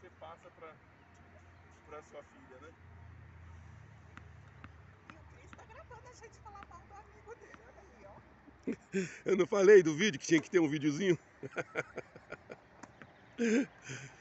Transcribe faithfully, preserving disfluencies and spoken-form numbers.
você passa pra, pra sua filha, né? E o Cris tá gravando a gente falar mal do amigo dele, olha aí, ó. Eu não falei do vídeo que tinha que ter um videozinho?